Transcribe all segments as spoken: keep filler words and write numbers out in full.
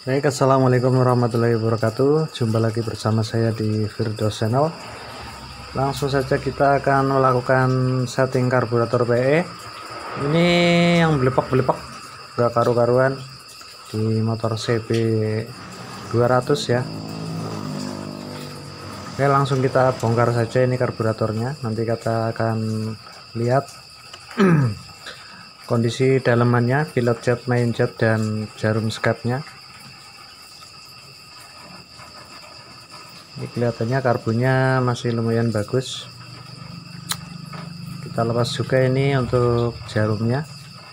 Baik, assalamualaikum warahmatullahi wabarakatuh. Jumpa lagi bersama saya di Firdaus Channel. Langsung saja kita akan melakukan setting karburator P E. Ini yang belepak-belepak gak karu-karuan di motor C B dua ratus ya. Oke, langsung kita bongkar saja ini karburatornya. Nanti kita akan lihat kondisi dalemannya, pilot jet, main jet, dan jarum skepnya. Ini kelihatannya karbunya masih lumayan bagus. Kita lepas juga ini untuk jarumnya.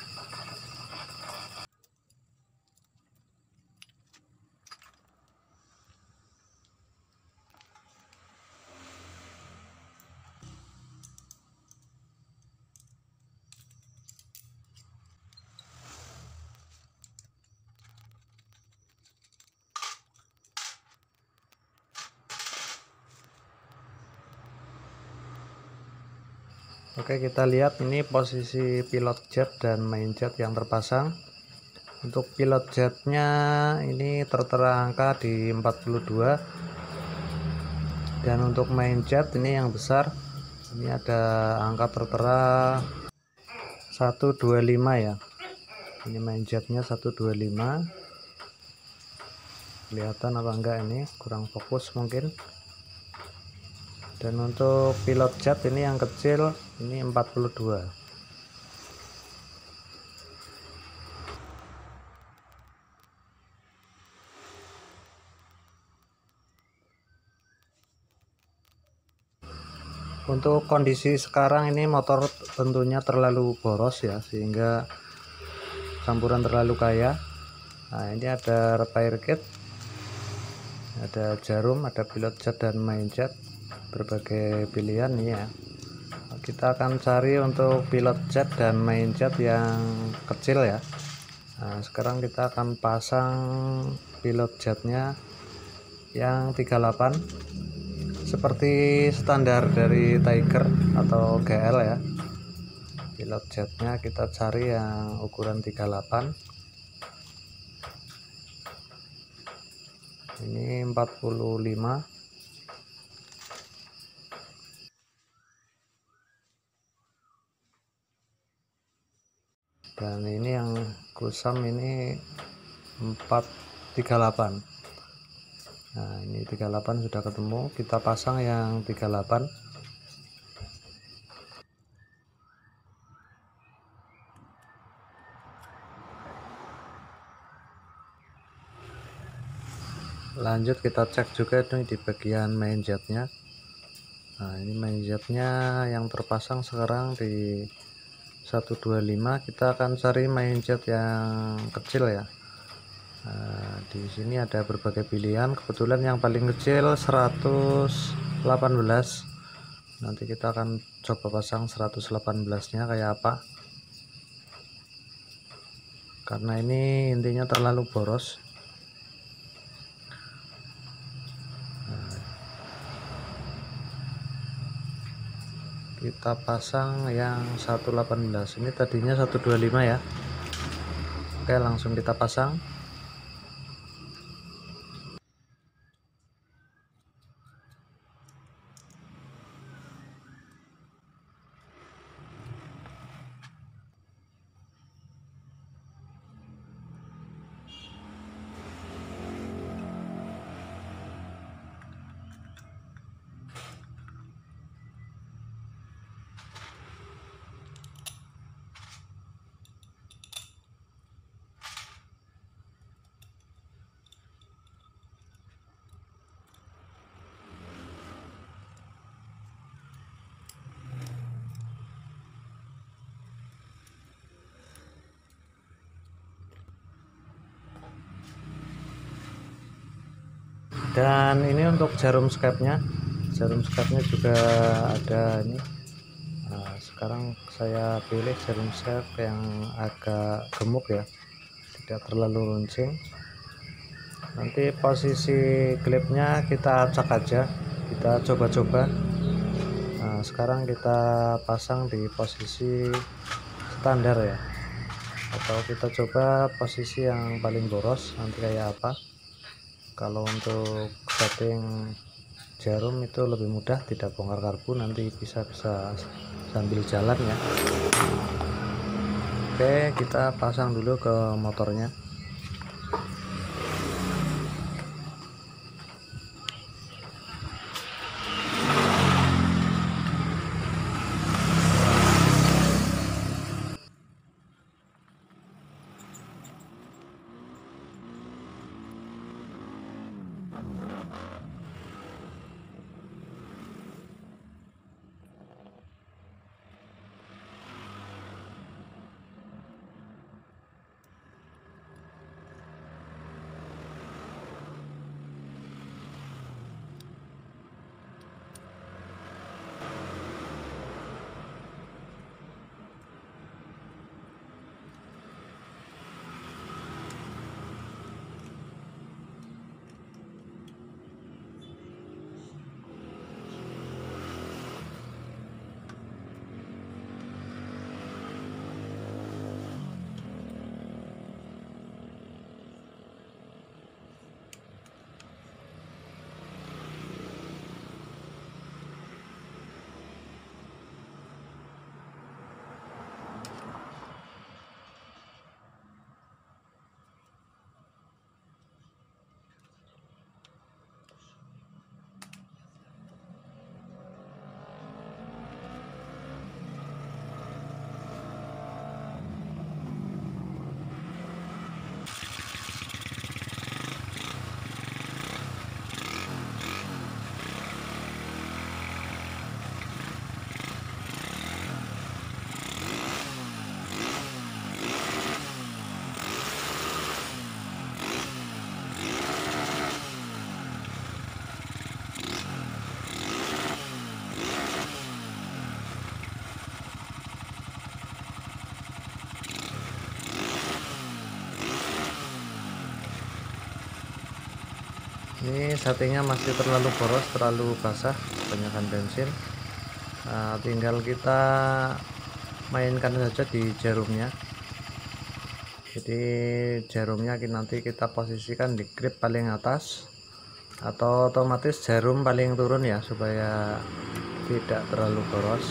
Oke, kita lihat ini posisi pilot jet dan main jet yang terpasang. Untuk pilot jetnya ini tertera angka di empat puluh dua, dan untuk main jet ini yang besar ini ada angka tertera seratus dua puluh lima ya. Ini main jetnya seratus dua puluh lima. Kelihatan apa enggak, ini kurang fokus mungkin. Dan untuk pilot jet ini yang kecil ini empat puluh dua. Untuk kondisi sekarang ini motor tentunya terlalu boros ya, sehingga campuran terlalu kaya. Nah, ini ada repair kit, ada jarum, ada pilot jet dan main jet, berbagai pilihan nih ya. Kita akan cari untuk pilot jet dan main jet yang kecil ya. Nah, sekarang kita akan pasang pilot jetnya yang tiga puluh delapan seperti standar dari Tiger atau G L ya. Pilot jetnya kita cari yang ukuran tiga puluh delapan. Ini empat puluh lima. Dan ini yang kusam ini empat tiga delapan. Nah, ini tiga puluh delapan sudah ketemu, kita pasang yang tiga puluh delapan. Lanjut kita cek juga ini di bagian main jetnya. Nah, ini main jetnya yang terpasang sekarang di seratus dua puluh lima. Kita akan cari main jet yang kecil ya. Nah, di sini ada berbagai pilihan, kebetulan yang paling kecil seratus delapan belas. Nanti kita akan coba pasang seratus delapan belas nya kayak apa, karena ini intinya terlalu boros. Nah, kita pasang yang seratus delapan belas, ini tadinya seratus dua puluh lima ya. Oke, langsung kita pasang. Dan ini untuk jarum skepnya, jarum skepnya juga ada ini. Nah, sekarang saya pilih jarum skep yang agak gemuk ya, tidak terlalu runcing. Nanti posisi klipnya kita acak aja, kita coba-coba. Nah, sekarang kita pasang di posisi standar ya. atau kita coba posisi yang paling boros nanti kayak apa. Kalau untuk setting jarum itu lebih mudah, tidak bongkar karbu, nanti bisa bisa sambil jalan ya. Oke, kita pasang dulu ke motornya. Ini settingnya masih terlalu boros, terlalu basah, kebanyakan bensin. Nah, tinggal kita mainkan saja di jarumnya. Jadi jarumnya nanti kita posisikan di grip paling atas atau otomatis jarum paling turun ya, supaya tidak terlalu boros.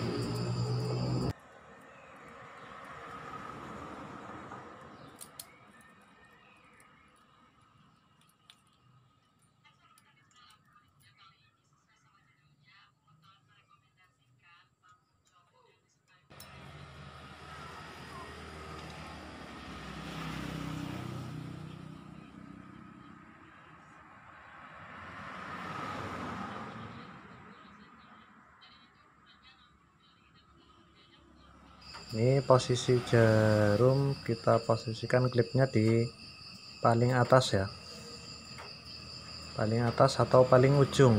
Ini posisi jarum kita posisikan klipnya di paling atas ya, paling atas atau paling ujung.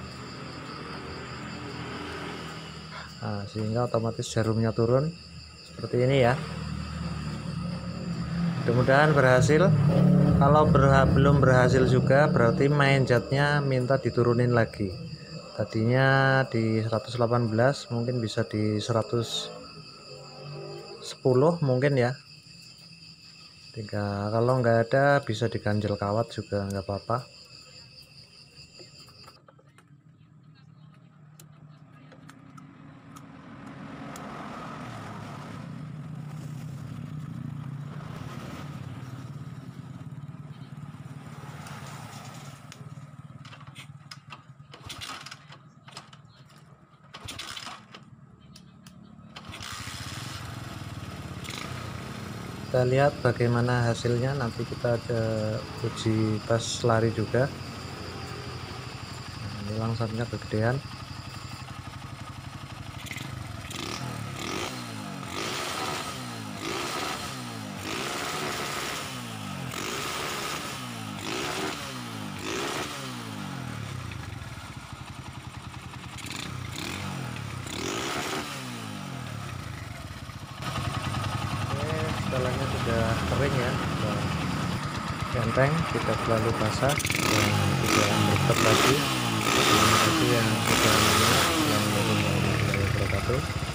Nah, sehingga otomatis jarumnya turun seperti ini ya. Mudah-mudahan berhasil. Kalau berha belum berhasil juga berarti main jatnya minta diturunin lagi. Tadinya di seratus delapan belas, mungkin bisa di seratus sepuluh mungkin ya. Tiga, kalau nggak ada bisa diganjel kawat juga nggak apa-apa. Kita lihat bagaimana hasilnya, nanti kita ada uji tes lari juga. Nah, ini langsungnya kegedean. Setelahnya sudah kering ya, sudah ganteng, tidak terlalu basah dan tidak berdetak lagi. Terima kasih yang sudah menonton, yang warahmatullahi wabarakatuh.